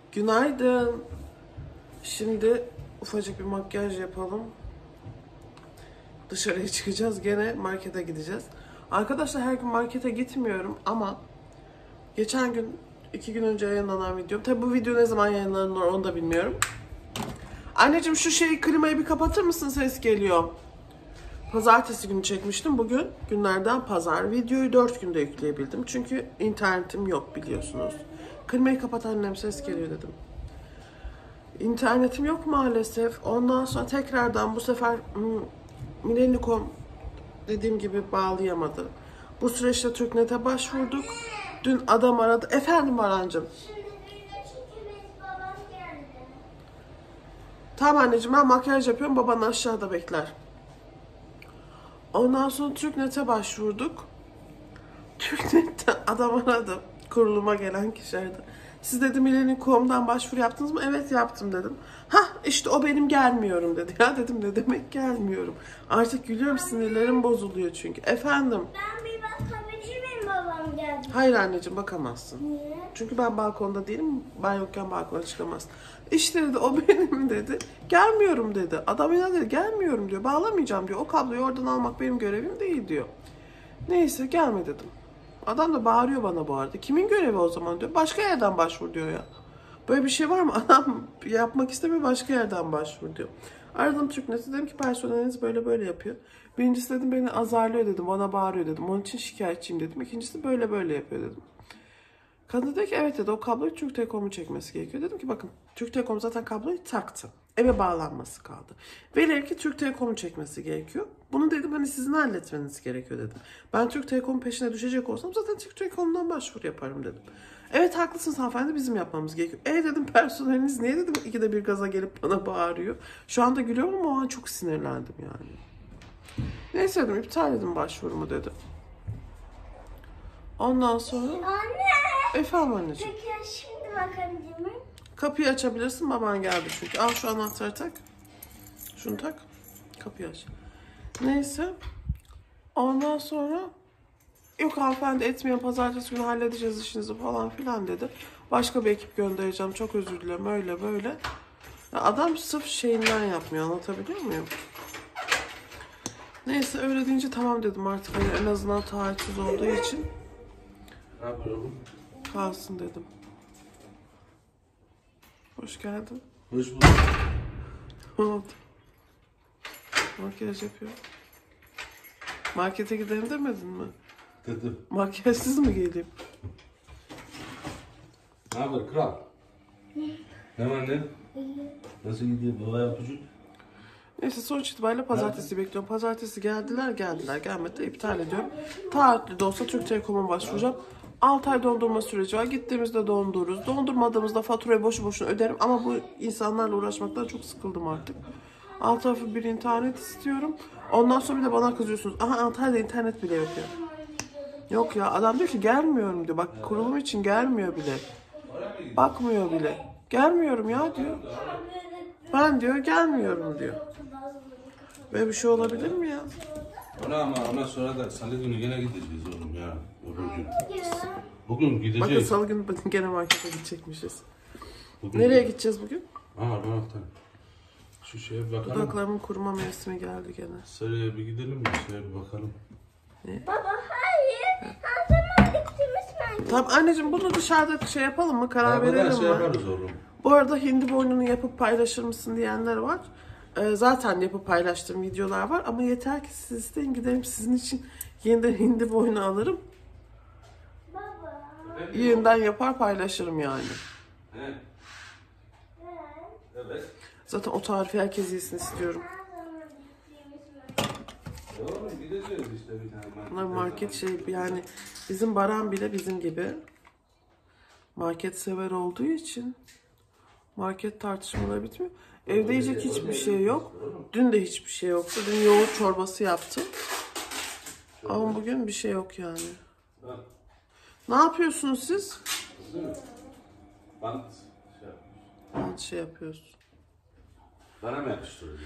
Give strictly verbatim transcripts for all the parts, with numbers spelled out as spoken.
Günaydın. Şimdi ufacık bir makyaj yapalım. Dışarıya çıkacağız. Gene markete gideceğiz. Arkadaşlar her gün markete gitmiyorum ama geçen gün, iki gün önce yayınlanan videom. Tabi bu video ne zaman yayınlanır onu da bilmiyorum. Anneciğim şu şeyi, klimayı bir kapatır mısın? Ses geliyor. Pazartesi günü çekmiştim. Bugün günlerden pazar. Videoyu dört günde yükleyebildim. Çünkü internetim yok biliyorsunuz. Klimayı kapat annem, ses geliyor dedim. İnternetim yok maalesef. Ondan sonra tekrardan bu sefer Millennium dediğim gibi bağlayamadı. Bu süreçte Türknet'e başvurduk. Dün adam aradı. Efendim Barancığım. Tamam anneciğim, ben makyaj yapıyorum. Baban aşağıda bekler. Ondan sonra Türknet'e başvurduk. Türknet'ten adam aradı. Kuruluma gelen kişi aradı. Siz dedi Millennium nokta com'dan başvuru yaptınız mı? Evet yaptım dedim. Hah işte o benim gelmiyorum dedi. Ya dedim ne demek gelmiyorum. Artık gülüyorum, sinirlerim bozuluyor çünkü. Efendim. Ben bir bakabilir miyim, babam geldi? Hayır anneciğim, bakamazsın. Niye? Çünkü ben balkonda değilim. Ben yokken balkona çıkamaz. İşte dedi o benim dedi. Gelmiyorum dedi. Adam yine dedi gelmiyorum diyor. Bağlamayacağım diyor. O kabloyu oradan almak benim görevim değil diyor. Neyse gelme dedim. Adam da bağırıyor bana bu arada. Kimin görevi o zaman diyor. Başka yerden başvur diyor ya. Böyle bir şey var mı? Adam yapmak istemiyor, başka yerden başvur diyor. Aradım Türknet'e, dedim ki personeliniz böyle böyle yapıyor. Birincisi dedim beni azarlıyor dedim. Bana bağırıyor dedim. Onun için şikayetçiyim dedim. İkincisi böyle böyle yapıyor dedim. Kadın dedi ki evet dedi, o kabloyu Türk Telekom'un çekmesi gerekiyor. Dedim ki bakın Türk Telekom zaten kabloyu taktı. Eve bağlanması kaldı. Velev ki Türk Telekom'un çekmesi gerekiyor. Bunu dedim hani sizin halletmeniz gerekiyor dedim. Ben Türk Telekom'un peşine düşecek olsam zaten Türk Telekom'dan başvuru yaparım dedim. Evet haklısınız hanımefendi, bizim yapmamız gerekiyor. E dedim personeliniz niye dedim ikide bir gaza gelip bana bağırıyor. Şu anda gülüyorum ama o an çok sinirlendim yani. Neyse dedim iptal edin başvurumu dedim. Ondan sonra... Anne! Efendim anneciğim. Peki şimdi bakabilir miyim? Kapıyı açabilirsin, baban geldi çünkü. Al şu anahtarı tak. Şunu tak. Kapıyı aç. Neyse. Ondan sonra yok hanımefendi etmeyen, pazartesi günü halledeceğiz işinizi falan filan dedi. Başka bir ekip göndereceğim, çok özür dilerim, öyle böyle. Ya adam sırf şeyinden yapmıyor, anlatabiliyor muyum? Neyse öyle deyince tamam dedim artık, hani en azından taahhütsüz olduğu için. Ne yapıyorum? Kalsın dedim. Hoş geldin. Hoş bulduk. Ne oldu? Makyaj yapıyor. Markete gidelim demedin mi? Dedim. Makyajsız mı geleyim? Ne haber kral? Ne var ne? Nasıl gidiyor baba yapıcı? Neyse sonuç itibariyle pazartesi bekliyorum. Pazartesi geldiler geldiler gelmedi, iptal ediyorum. Taahhütlü de olsa Türk Telekom'a başvuracağım. altı ay dondurma süreci var. Gittiğimizde dondururuz. Dondurmadığımızda faturayı boşu boşuna öderim. Ama bu insanlarla uğraşmaktan çok sıkıldım artık. Alt tarafı bir internet istiyorum. Ondan sonra bir de bana kızıyorsunuz. Aha Antalya'da internet bile yok ya. Yok ya, adam diyor ki gelmiyorum diyor. Bak kurulum için gelmiyor bile. Bakmıyor bile. Gelmiyorum ya diyor. Ben diyor gelmiyorum diyor. Böyle bir şey olabilir mi ya? Ona ama ona sonra da salı günü gene gideceğiz oğlum ya. Öbür gün. Bugün gideceğiz. Bakın salı günü gene markete gidecekmişiz. Bugün Nereye gideceğiz bugün? Aa ben hafta. Şu şeye bir bakalım. Dudaklarımın kuruma mevsimi geldi gene. Sarıya bir gidelim mi? Şeye bir bakalım. Baba hayır. Her zaman gittiğimiz ben. Tamam anneciğim, bunu dışarıda şey yapalım mı? Karar Arabadan verelim şey mi? yaparız oğlum. Bu arada hindi boynunu yapıp paylaşır mısın diyenler var. Ee, zaten yapıp paylaştığım videolar var. Ama yeter ki siz isteyin, gidelim sizin için yeniden hindi boynu alırım. Baba. Yeniden yapar paylaşırım yani. He. Evet. Zaten o tarifi herkes yesin istiyorum. Her zaman gittiğimiz ben. Oğlum gideceğiz işte bir tane. Bunlar market şey yani, bizim Baran bile bizim gibi market sever olduğu için market tartışmaları bitmiyor. Evde yiyecek hiçbir şey yok. Dün de hiçbir şey yoktu. Dün yoğurt çorbası yaptım. Ama bugün bir şey yok yani. Ne yapıyorsunuz siz? Bant şey yapmış. Ben şey yapıyoruz. Bana mı yakıştırıyorsun?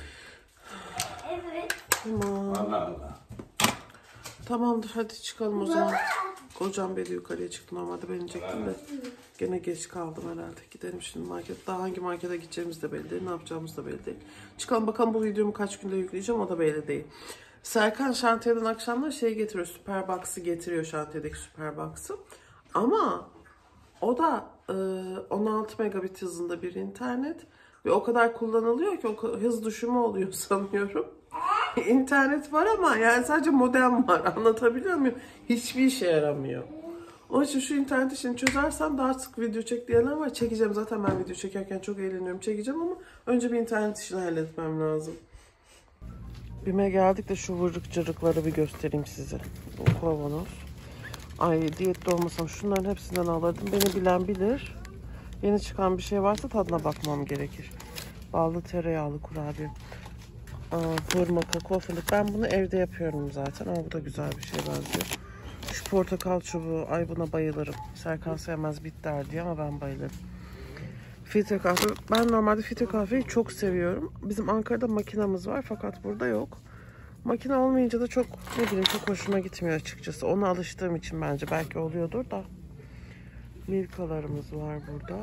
Evet. Tamam. Allah Allah. Tamamdır hadi çıkalım o zaman. Kocam beri yukarıya çıktı. Normalde ben inecektim de. Gene geç kaldım herhalde. Gidelim şimdi market. Daha hangi markete gideceğimiz de belli değil. Ne yapacağımız da belli değil. Çıkalım bakalım, bu videomu kaç günde yükleyeceğim o da belli değil. Serkan şantiyeden akşamlar şey getiriyor. Superbox'ı getiriyor, şantiyedeki Superbox'ı. Ama o da e, on altı megabit hızında bir internet. Ve o kadar kullanılıyor ki o hız düşümü oluyor sanıyorum. İnternet var ama yani sadece modem var. Anlatabiliyor muyum? Hiçbir işe yaramıyor. Onun için şu internet işini çözersem daha sık video çek diyenler var. Çekeceğim, zaten ben video çekerken çok eğleniyorum. Çekeceğim ama önce bir internet işini halletmem lazım. BİM'e geldik de şu vırrık cırrıkları bir göstereyim size. Bu kavanoz. Ay diyette olmasam şunların hepsinden alırdım. Beni bilen bilir. Yeni çıkan bir şey varsa tadına bakmam gerekir. Ballı tereyağlı kurabiye. Aa, hurma, kakao fındık. Ben bunu evde yapıyorum zaten ama bu da güzel bir şey benziyor. Şu portakal çubuğu. Ay buna bayılırım. Serkan sevmez bitter diye ama ben bayılırım. Filtre kahve. Ben normalde filtre kahveyi çok seviyorum. Bizim Ankara'da makinamız var fakat burada yok. Makine olmayınca da çok ne bileyim çok hoşuma gitmiyor açıkçası. Ona alıştığım için bence belki oluyordur da. Milkalarımız var burada.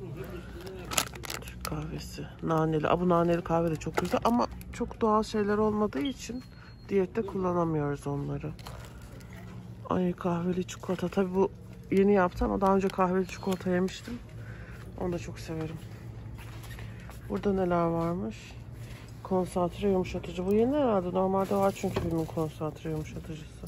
Türk kahvesi. Naneli. Aa, bu naneli kahve de çok güzel ama çok doğal şeyler olmadığı için diyette kullanamıyoruz onları. Ay kahveli çikolata. Tabii bu yeni yaptım ama daha önce kahveli çikolata yemiştim. Onu da çok severim. Burada neler varmış? Konsantre yumuşatıcı. Bu yeni herhalde. Normalde var çünkü BİM'in konsantre yumuşatıcısı.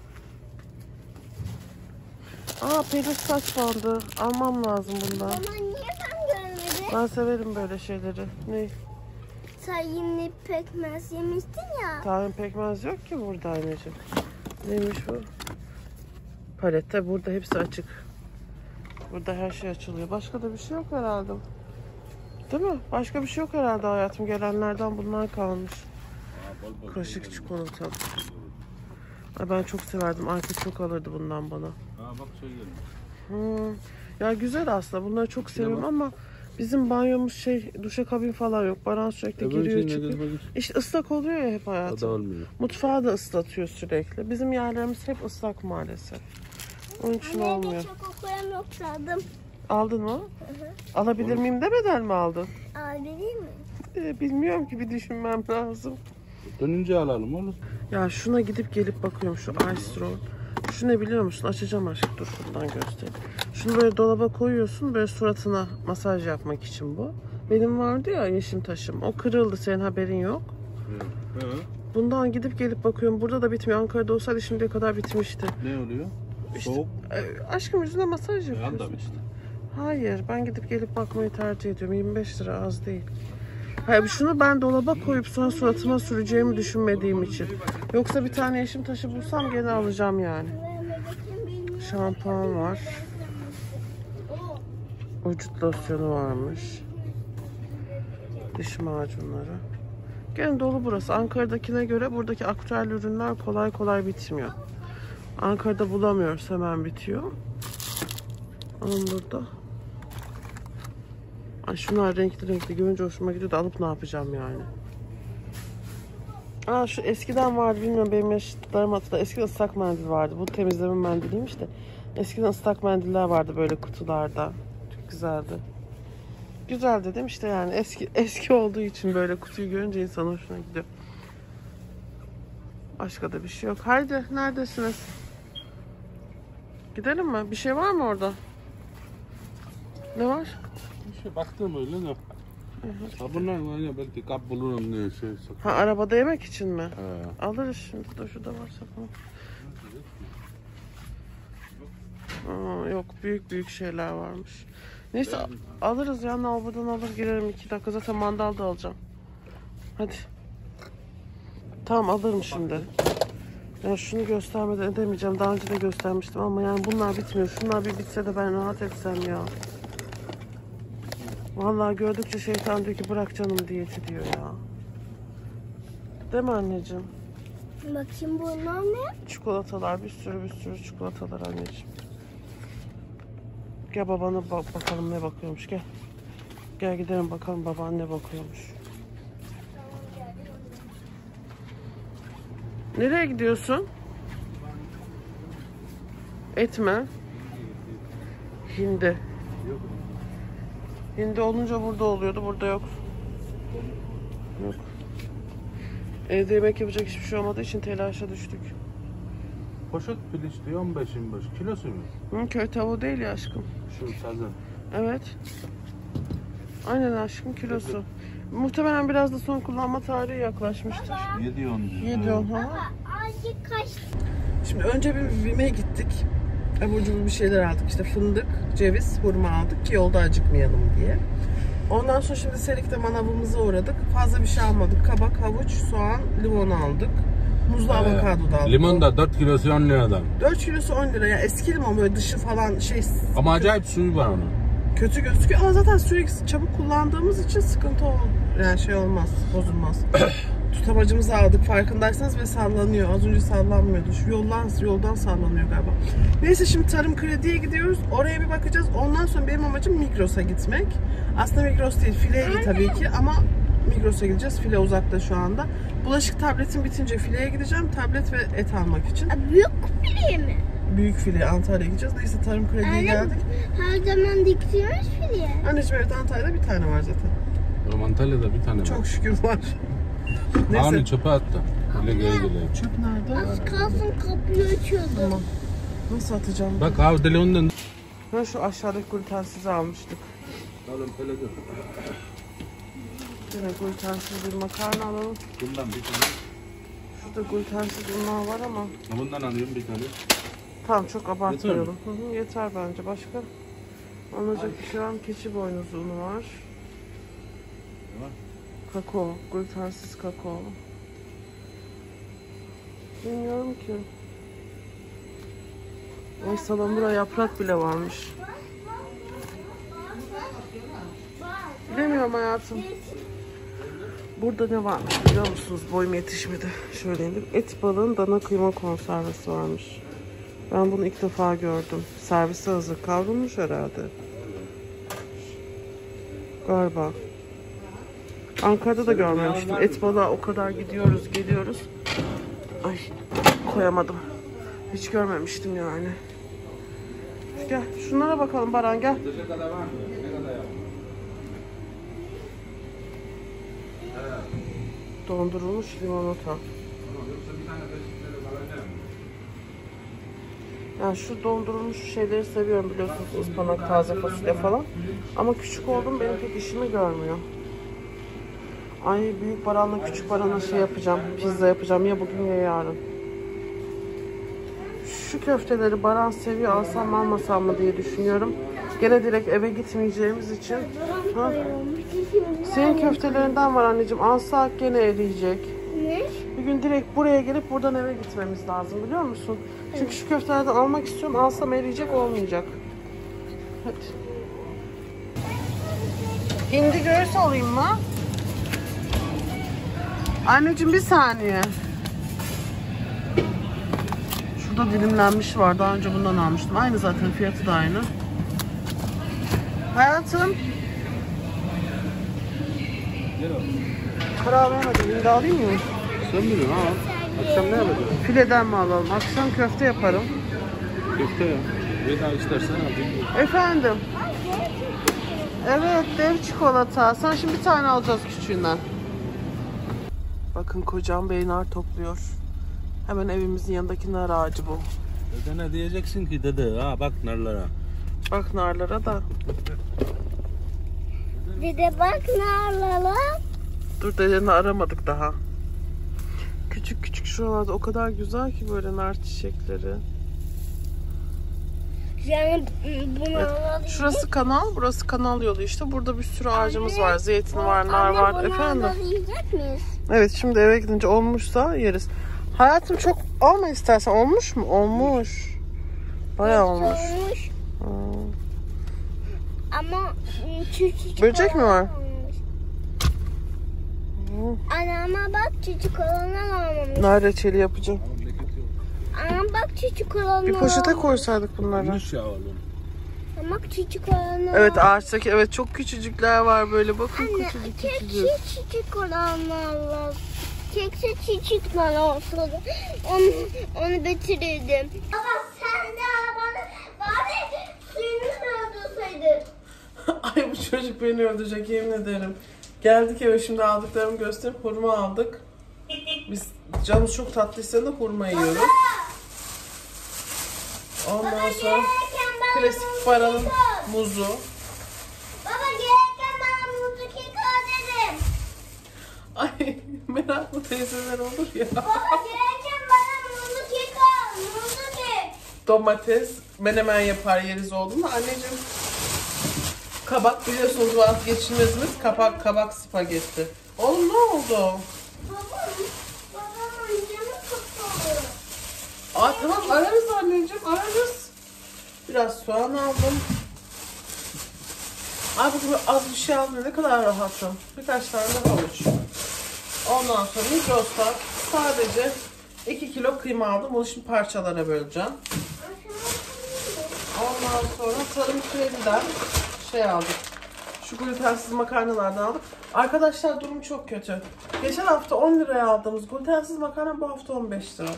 Aa peluş saç bandı. Almam lazım bundan. Ama niye ben görmedim? Ben severim böyle şeyleri. Ne? Tahinli pekmez yemiştin ya. Tahin pekmez yok ki burada anneciğim. Neymiş bu? Palette burada hepsi açık. Burada her şey açılıyor. Başka da bir şey yok herhalde. Değil mi? Başka bir şey yok herhalde hayatım. Gelenlerden bunlar kalmış. Kaşık çikolata. Ay ben çok severdim. Arka çok alırdı bundan bana. Ha bak söylüyorum. Hmm. Ya güzel aslında. Bunları çok seviyorum ama bizim banyomuz şey, duşakabin falan yok. Baran sürekli giriyor çıkıyor. İşte ıslak oluyor ya hep hayatım. Mutfağı da ıslatıyor sürekli. Bizim yerlerimiz hep ıslak maalesef. Onun için Anne, olmuyor. çok okuyan yoksadım. Aldın mı? Hı hı. Alabilir miyim demeden mi aldın? Abi değil mi? Ee, bilmiyorum ki, bir düşünmem lazım. Dönünce alalım oğlum. Ya şuna gidip gelip bakıyorum, şu Ice Roll. Şu ne biliyor musun? Açacağım aşkım, dur şuradan göstereyim. Şunu böyle dolaba koyuyorsun, böyle suratına masaj yapmak için bu. Benim vardı ya yeşim taşım, o kırıldı, senin haberin yok. Hı. Bundan gidip gelip bakıyorum, burada da bitmiyor. Ankara'da olsaydı şimdiye kadar bitmişti. Ne oluyor? İşte, Soğuk. e, aşkım yüzüne masaj yapıyorsun. Anda işte. Hayır, ben gidip gelip bakmayı tercih ediyorum. yirmi beş lira az değil. Hayır, şunu ben dolaba koyup sonra suratıma süreceğimi düşünmediğim için. Yoksa bir tane yeşim taşı bulsam gene alacağım yani. Şampuan var. Vücut losyonu varmış. Diş macunları. Gene dolu burası. Ankara'dakine göre buradaki aktüel ürünler kolay kolay bitmiyor. Ankara'da bulamıyoruz, hemen bitiyor. Ama burada. Ay şunlar renkli renkli görünce hoşuma gidiyor da alıp ne yapacağım yani. Aa şu eskiden vardı, bilmiyorum benim yaşıtlarım hatırlar. Eskiden ıslak mendil vardı. Bu temizleme mendiliymiş de. Eskiden ıslak mendiller vardı böyle kutularda. Çok güzeldi. Güzel dedim işte yani eski eski olduğu için böyle kutuyu görünce insan hoşuna gidiyor. Başka da bir şey yok. Haydi neredesiniz? Gidelim mi? Bir şey var mı orada? Ne var? Bir şey baktım öyle de. Ha bunlar var ya, belki kap bulurum diye şey. Ha arabada yemek için mi? He. Alırız şimdi. Dur şurada varsa falan. Aa, yok büyük büyük şeyler varmış. Neyse alırız ya, nalburdan alır girerim iki dakika, zaten mandal da alacağım. Hadi. Tamam alırım şimdi. Ya şunu göstermeden edemeyeceğim. Daha önce de göstermiştim ama yani bunlar bitmiyor. Şunlar bir bitse de ben rahat etsem ya. Vallahi gördükçe şeytan diyor ki bırak canım diyeti diyor ya. Değil mi anneciğim? Bakayım bunlar ne? Çikolatalar, bir sürü bir sürü çikolatalar anneciğim. Gel babana bak bakalım ne bakıyormuş, gel. Gel gidelim bakalım baban ne bakıyormuş. Nereye gidiyorsun? Et mi? Hindi. Hindi olunca burada oluyordu. Burada yok. Yok. Evde yemek yapacak hiçbir şey olmadığı için telaşa düştük. Poşet piliç diyor on beş yirmi beş. Kilosu mu? Hı, köy tavuğu değil ya aşkım. Şu sazan. Evet. Aynen aşkım, kilosu. Muhtemelen biraz da son kullanma tarihi yaklaşmıştır. yedi on diyor. yedi on ha. Azıcık kaç. Şimdi önce bir Bim'e gittik. Abur cubur bir şeyler aldık. İşte fındık, ceviz, hurma aldık ki yolda acıkmayalım diye. Ondan sonra şimdi Serik'te manavımıza uğradık. Fazla bir şey almadık. Kabak, havuç, soğan, limon aldık. Muzlu Ee, avokado da aldık. Limon da dört kilosu on liradan. dört kilosu on lira. Ya eski limon, böyle dışı falan şey... Ama acayip suyu var onun. Kötü gözüküyor ama zaten sürekli çabuk kullandığımız için sıkıntı olmaz. Yani şey olmaz, bozulmaz. Tutamacımızı aldık farkındaysanız ve sallanıyor. Az önce sallanmıyordu. Şu yoldan, yoldan sallanıyor galiba. Neyse şimdi Tarım Kredi'ye gidiyoruz. Oraya bir bakacağız. Ondan sonra benim amacım Migros'a gitmek. Aslında Migros değil, File'ye tabii ki ama Migros'a gideceğiz. File uzakta şu anda. Bulaşık tabletim bitince File'ye gideceğim. Tablet ve et almak için. Büyük file mi? Büyük File, Antalya'ya gideceğiz. Neyse Tarım Kredi'ye Anne, geldik. her zaman diktiğimiz file. Anneciğim evet, Antalya'da bir tane var zaten. Oğlum Antalya'da bir tane var. Çok şükür var. Ağını çöpe attı. Öyle geri geliyor. Çöp nerede? Az kalsın kapıyı açıyordum. Tamam. Nasıl atacağım? Bak abi deli ondan. Ben şu aşağıdaki glutensizi almıştık. Oğlum öyle dur. Yine glutensiz bir makarna alalım. Bundan bir tane. Şurada glutensiz unlar var ama. Bundan alıyorum bir tane. Tamam, çok abartmayalım. Yeter Hı hı, yeter bence. Başka alınacak bir şey var mı? Keçi boynuzu unu var. Ne var? Kakao. Glutensiz kakao. Bilmiyorum ki. Ay salamura yaprak bile varmış. Bilemiyorum hayatım. Burada ne varmış biliyor musunuz? Boyum yetişmedi. Şöyle indim. Et balığın dana kıyma konservesi varmış. Ben bunu ilk defa gördüm. Servise hazır. Kavrulmuş herhalde. Galiba. Ankara'da da görmemiştim. Et balığa o kadar gidiyoruz, geliyoruz. Ay koyamadım. Hiç görmemiştim yani. Gel şunlara bakalım Baran, gel. Dondurulmuş limonata. Yani şu dondurulmuş şeyleri seviyorum biliyorsunuz, ıspanak, taze fasulye falan. Ama küçük oldum, benim pek işimi görmüyor. Ay büyük Baran'la küçük Baran'a şey yapacağım, pizza yapacağım ya bugün ya yarın. Şu köfteleri Baran seviyor, alsam mı almasam mı diye düşünüyorum. Gene direkt eve gitmeyeceğimiz için. Ha? Senin köftelerinden var anneciğim, alsak gene eriyecek. Ne? Bir gün direkt buraya gelip buradan eve gitmemiz lazım biliyor musun? Çünkü şu köftelerden almak istiyorum, alsam eriyecek, olmayacak. Hadi. Hindi göğüs alayım mı? Anneciğim bir saniye. Şurada dilimlenmiş var. Daha önce bundan almıştım. Aynı zaten, fiyatı da aynı. Hayatım. Karar vermedim. Hindi alayım mı? Sen bilin ha. Akşam ne yapacağız? Fileden mi alalım? Akşam köfte yaparım. Köfte ya. Veda istersen al. Efendim. Evet, dev çikolata. Sen şimdi bir tane alacağız küçüğünden. Bakın kocam bey nar topluyor. Hemen evimizin yanındaki nar ağacı bu. Dede ne diyeceksin ki dede? Ha bak narlara. Bak narlara da. Dede bak ne alalım? Dur, dedeni aramadık daha. Küçük küçük şuralarda o kadar güzel ki böyle nar çiçekleri. Yani bunu Evet. alalım. Şurası kanal, burası kanal yolu işte. Burada bir sürü ağacımız var. Zeytin var, nar Anne, var. bunu Efendim. alalım, yiyecek miyiz? Evet, şimdi eve gidince olmuşsa yeriz. Hayatım çok alma istersen. Olmuş mu? Olmuş. Bayağı olmuş. Olmuş. Hmm. Ama küçük Böcek mi var? olmamış. Hmm. Anne ama bak küçük olanlar almamış. Nar reçeli yapacağım. Ama bak küçük olanlar Bir poşete almamış. koysaydık bunları. Güneş ya oğlum. Ama küçük olanlar Evet, ağaçtaki evet çok küçücükler var böyle. Bakın Anne küçücük kekçi küçücük. küçük olanlarla kekçi küçükler olsaydı onu, onu bitirirdim. Baba sen de bana Ay bu çocuk beni öldürecek yemin ederim. Geldik eve, şimdi aldıklarımı gösterip hurma aldık. Biz canımız çok tatlıysa da hurma yiyoruz. Ondan sonra klasik Baran'ın muzu. Baba gelirken bana muzlu kek al dedim. Ay meraklı teyzeler olur ya. Baba gelirken bana muzlu kek al. Muzlu kek. Domates, menemen yapar yeriz oldu mu anneciğim? Kabak biliyorsunuz vazgeçilmezimiz. Kabak, kabak spagetti. Oğlum ne oldu? Babam, babamın canı sıkıldı. Aa tamam ararız anneciğim, ararız. Biraz soğan aldım. Ay bugün az bir şey aldım, ne kadar rahatım. Birkaç tane de havuç. Ondan sonra Migros'tan sadece iki kilo kıyma aldım. Onu şimdi parçalara böleceğim. Ondan sonra Tarım Kredi'den şey aldık. Şu glutensiz makarnalardan aldık. Arkadaşlar durum çok kötü. Geçen hafta on liraya aldığımız glutensiz makarna bu hafta on beş lira.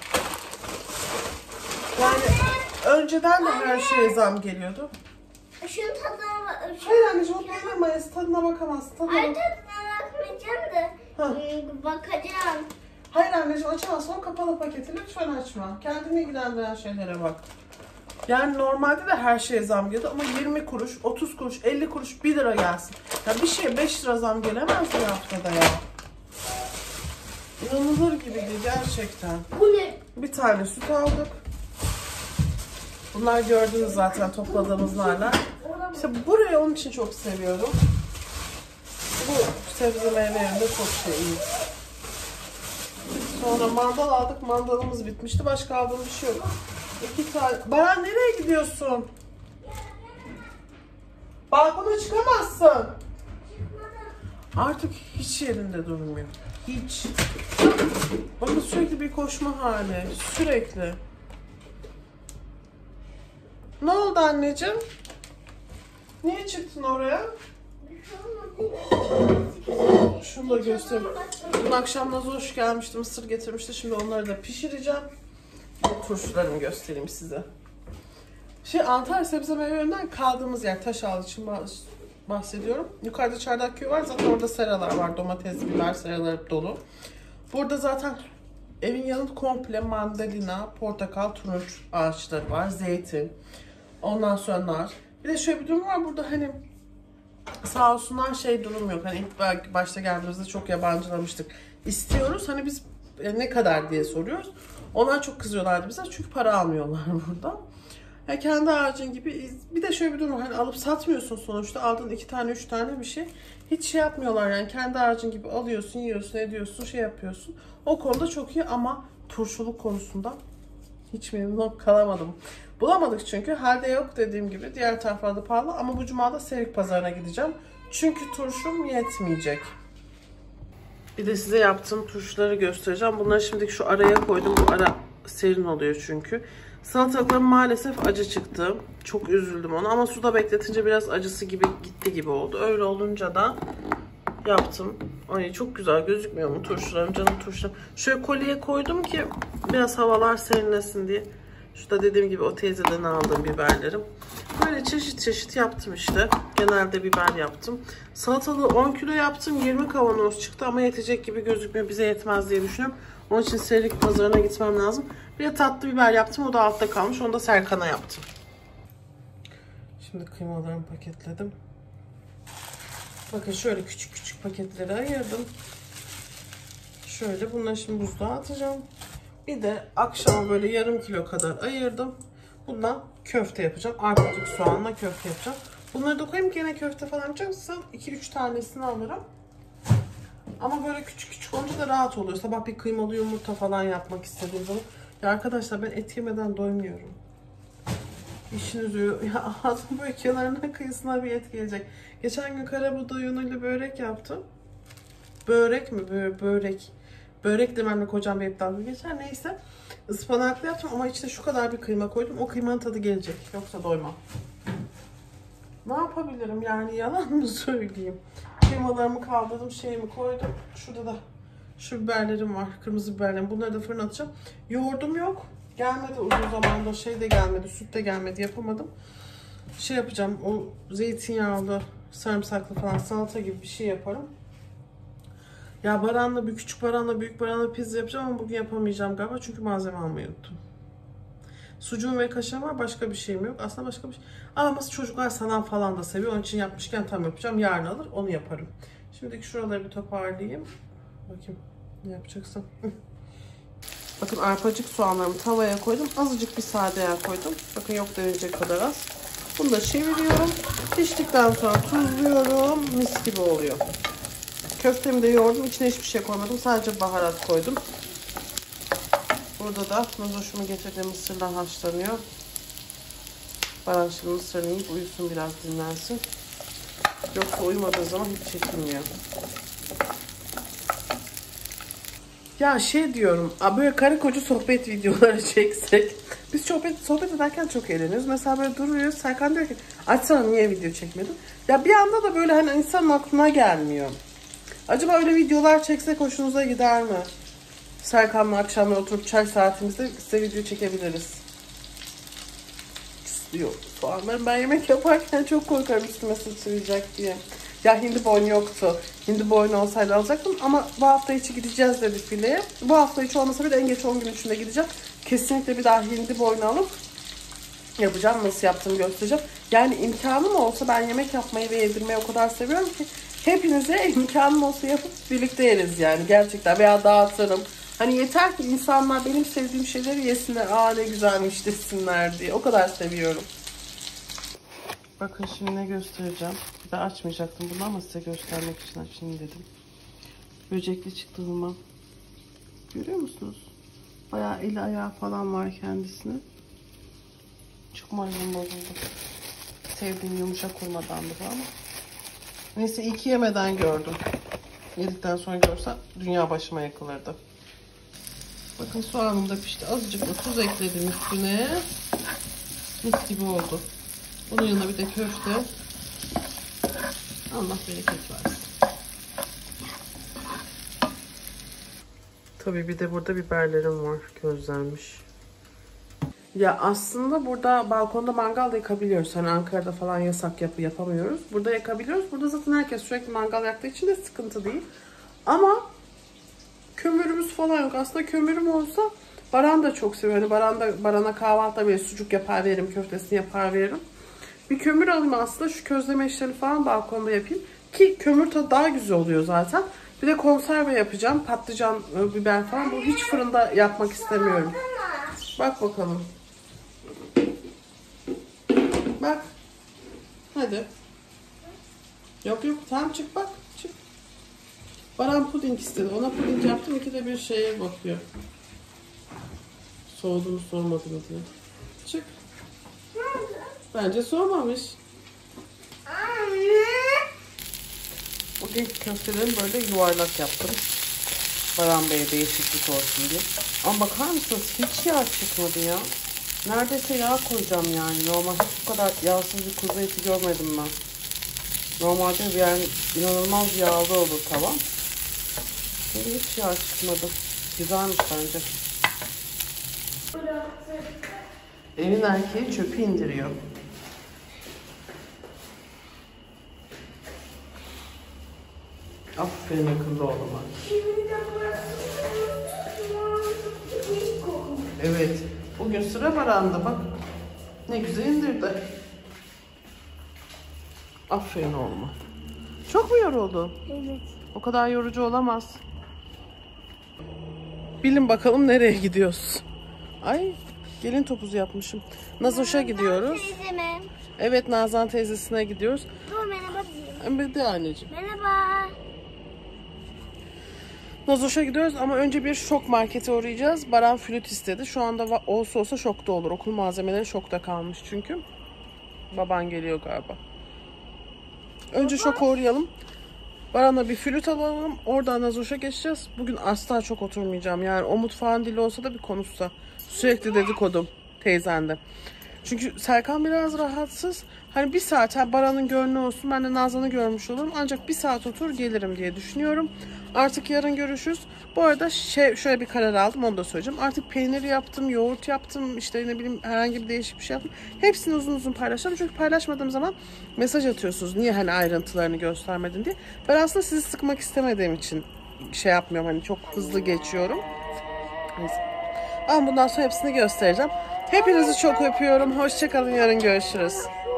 Yani önceden de her şeye zam geliyordu. Şunun tadına bak. Hayır anneciğim o peynir mayası, tadına bakamazsın. Tadına Ay bak. tadına bakmayacağım da Ha. hmm, bakacağım. Hayır anneciğim açamazsın, o kapalı paketi lütfen açma. Kendini ilgilendiren şeylere bak. Yani normalde de her şeye zam geliyordu ama yirmi kuruş, otuz kuruş, elli kuruş, bir lira gelsin. Ya bir şeye beş lira zam gelemez bir haftada ya. İnanılır gibi değil gerçekten. Bu ne? Bir tane süt aldık. Bunlar gördünüz zaten topladığımızlarla. İşte burayı onun için çok seviyorum. Bu sebze meyvelerinde çok şey iyi. Sonra mandal aldık. Mandalımız bitmişti. Başka aldığım bir şey yok. İki tane. Baran nereye gidiyorsun? Balkona çıkamazsın. Artık hiç yerinde durmuyor. Hiç. Bakın sürekli bir koşma hali. Sürekli. Ne oldu anneciğim? Niye çıktın oraya? Şunu da göstereyim. Dün akşam Nazo hoş gelmişti. Mısır getirmişti. Şimdi onları da pişireceğim. Turşularımı göstereyim size. Şey Antalya sebze meyvelerinden kaldığımız yer. Taşağlı için bahsediyorum. Yukarıda çardak köyü var. Zaten orada seralar var. Domates, biber seraları dolu. Burada zaten evin yanında komple mandalina, portakal, turunç ağaçları var. Zeytin. Ondan sonra nar. Bir de şöyle bir durum var. Burada hani sağ olsunlar şey durum yok. Hani ilk belki başta geldiğimizde çok yabancılamıştık. İstiyoruz. Hani biz e, ne kadar diye soruyoruz. Onlar çok kızıyorlardı bize. Çünkü para almıyorlar burada. Ya kendi ağacın gibi. Bir de şöyle bir durum var. Hani alıp satmıyorsun sonuçta. Aldığın iki tane, üç tane bir şey. Hiç şey yapmıyorlar yani. Kendi ağacın gibi alıyorsun, yiyorsun, ediyorsun, şey yapıyorsun. O konuda çok iyi ama turşuluk konusunda hiç memnun kalamadım. Bulamadık çünkü. Halde yok dediğim gibi. Diğer taraflarda pahalı ama bu cumada Serik Pazarı'na gideceğim. Çünkü turşum yetmeyecek. Bir de size yaptığım turşuları göstereceğim. Bunları şimdi şu araya koydum. Bu ara serin oluyor çünkü. Salatalıklarım maalesef acı çıktı. Çok üzüldüm ona ama suda bekletince biraz acısı gibi gitti gibi oldu. Öyle olunca da yaptım. Ay çok güzel gözükmüyor mu turşularım, canım turşularım. Şöyle kolye koydum ki biraz havalar serinlesin diye. Şurada dediğim gibi o teyzeden aldığım biberlerim. Böyle çeşit çeşit yaptım işte. Genelde biber yaptım. Salatalığı on kilo yaptım. yirmi kavanoz çıktı ama yetecek gibi gözükmüyor. Bize yetmez diye düşünüyorum. Onun için Serik Pazarı'na gitmem lazım. Bir de tatlı biber yaptım. O da altta kalmış. Onu da Serkan'a yaptım. Şimdi kıymalarımı paketledim. Bakın şöyle küçük küçük paketlere ayırdım. Şöyle bunları şimdi buzluğa atacağım. Bir de akşama böyle yarım kilo kadar ayırdım. Bundan köfte yapacağım. Arpacık soğanla köfte yapacağım. Bunları da koyayım, gene köfte falan yapacaksam iki üç tanesini alırım. Ama böyle küçük küçük olunca da rahat oluyor. Sabah bir kıymalı yumurta falan yapmak istediğim zaman. Ya arkadaşlar ben et yemeden doymuyorum. İşiniz uyuyor. Ya ağzım böyle kenarına kıyısına bir et gelecek. Geçen gün karabuğday unuyla börek yaptım. Börek mi? Bö börek. Börek dememle kocam bir hep dalga geçer. Neyse. Ispanaklı yaptım ama içine şu kadar bir kıyma koydum. O kıymanın tadı gelecek. Yoksa doymam. Ne yapabilirim yani, yalan mı söyleyeyim? Kıymalarımı kaldırdım, şeyimi koydum. Şurada da şu biberlerim var. Kırmızı biberlerim. Bunları da fırına atacağım. Yoğurdum yok. Gelmedi uzun zamandır. Şey de gelmedi. Süt de gelmedi. Yapamadım. Şey yapacağım. O zeytinyağlı Sarımsaklı falan salata gibi bir şey yaparım. Ya Baran'la bir küçük Baran'la büyük Baran'la pizza yapacağım ama bugün yapamayacağım galiba çünkü malzeme almayı unuttum. Sucuğum ve kaşarım var, başka bir şeyim yok. Aslında başka bir şey. Ama çocuklar salam falan da seviyor. Onun için yapmışken tam yapacağım. Yarın alır onu yaparım. Şimdi şuraları bir toparlayayım. Bakayım ne yapacaksam. Bakın arpacık soğanlarımı tavaya koydum. Azıcık bir sade yağ koydum. Bakın yok denecek kadar az. Bunu da çeviriyorum. Piştikten sonra tuzluyorum. Mis gibi oluyor. Köftemi de yoğurdum. İçine hiçbir şey koymadım. Sadece baharat koydum. Burada da Nazoş'umu getirdiğim mısırlar haşlanıyor. Baran şimdi mısırını yiyip uyusun, biraz dinlensin. Yoksa uyumadığı zaman hiç çekilmiyor. Ya şey diyorum, böyle karı koca sohbet videoları çeksek. Biz sohbet, sohbet ederken çok eğleniyoruz. Mesela böyle duruyoruz. Serkan diyor ki açsana niye video çekmedin? Ya bir anda da böyle hani insanın aklına gelmiyor. Acaba öyle videolar çeksek hoşunuza gider mi? Serkan'la akşamlar oturup çay saatimizde size video çekebiliriz. İstiyor soğanları. Ben yemek yaparken çok korkarım üstüme sıçrayacak diye. Ya hindi boynu yoktu. Hindi boynu olsaydı alacaktım ama bu hafta içi gideceğiz dedik fileye. Bu hafta içi olmasa bile en geç on gün içinde gideceğim. Kesinlikle bir daha hindi boynu alıp yapacağım. Nasıl yaptığımı göstereceğim. Yani imkanım olsa ben yemek yapmayı ve yedirmeyi o kadar seviyorum ki hepinize imkanım olsa yapıp birlikte yeriz yani gerçekten, veya dağıtırım. Hani yeter ki insanlar benim sevdiğim şeyleri yesinler. Aa ne güzelmiş desinler diye. O kadar seviyorum. Bakın şimdi ne göstereceğim. Bir daha açmayacaktım bunu ama size göstermek için açayım dedim. Böcekli çıktı hurma. Görüyor musunuz? Bayağı eli ayağı falan var kendisine. Çok moralim bozuldu. Sevdiğim yumuşak hurmadandı bu ama. Neyse iyi ki yemeden gördüm. Yedikten sonra görsem dünya başıma yakılırdı. Bakın soğanım da pişti. Azıcık da tuz ekledim üstüne. Mis gibi oldu. Bunun yanına bir de köfte. Allah bereket versin. Tabii bir de burada biberlerim var. Közlenmiş. Ya aslında burada balkonda mangal yakabiliyoruz. Hani Ankara'da falan yasak yapı yapamıyoruz. Burada yakabiliyoruz. Burada zaten herkes sürekli mangal yaktığı için de sıkıntı değil. Ama kömürümüz falan yok. Aslında kömürüm olsa Baran da çok seviyor. Hani Baran da, Baran'a kahvaltıda böyle sucuk yapar veririm. Köftesini yapar veririm. Bir kömür alayım aslında. Şu közleme işlerini falan balkonda yapayım. Ki kömür tadı daha güzel oluyor zaten. Bir de konserve yapacağım. Patlıcan, biber falan. Bu hiç fırında yapmak istemiyorum. Bak bakalım. Bak. Hadi. Yok yok. Tamam çık bak. Çık. Baran puding istedi. Ona puding yaptım. İkide bir şeye bakıyor. Soğuduğunu sormadım diye. Çık. Bence soğumamış. Bugünkü köfteleri böyle yuvarlak yaptım. Baran Bey'e değişiklik olsun diye. Ama bakar mısınız? Hiç yağ çıkmadı ya. Neredeyse yağ koyacağım yani. Normal hiç bu kadar yağsız bir kuzu eti görmedim ben. Normalde yani inanılmaz yağlı olur tavan. Şimdi hiç yağ çıkmadı. Güzelmiş bence. Evin erkeği çöpü indiriyor. Aferin akıllı oğluma. Evet. Bugün sıra Baran'da bak. Ne güzel indirdi. Aferin oğluma. Çok mu yoruldu? Evet. O kadar yorucu olamaz. Bilin bakalım nereye gidiyoruz. Ay gelin topuzu yapmışım. Nazoş'a gidiyoruz. Teyzeme. Evet Nazan teyzesine gidiyoruz. Dur merhaba diyeyim. Bir de anneciğim. Merhaba. Nazoş'a gidiyoruz ama önce bir şok markete uğrayacağız. Baran flüt istedi. Şu anda olsa olsa şokta olur. Okul malzemeleri şokta kalmış çünkü. Baban geliyor galiba. Önce şoka uğrayalım. Baran'a bir flüt alalım. Oradan Nazoş'a geçeceğiz. Bugün asla çok oturmayacağım. Yani o mutfağın dili olsa da bir konuşsa. Sürekli dedikodum teyzende. Çünkü Serkan biraz rahatsız. Hani bir saat ha, Baran'ın gönlü olsun, ben de Nazan'ı görmüş olurum. Ancak bir saat otur gelirim diye düşünüyorum. Artık yarın görüşürüz. Bu arada şey, şöyle bir karar aldım, onu da söyleyeceğim. Artık peynir yaptım, yoğurt yaptım, işte ne bileyim herhangi bir değişik bir şey yaptım. Hepsini uzun uzun paylaşacağım. Çünkü paylaşmadığım zaman mesaj atıyorsunuz. Niye hani ayrıntılarını göstermedin diye. Ben aslında sizi sıkmak istemediğim için şey yapmıyorum. Hani çok hızlı geçiyorum. Neyse. Ama bundan sonra hepsini göstereceğim. Hepinizi çok öpüyorum. Hoşça kalın. Yarın görüşürüz.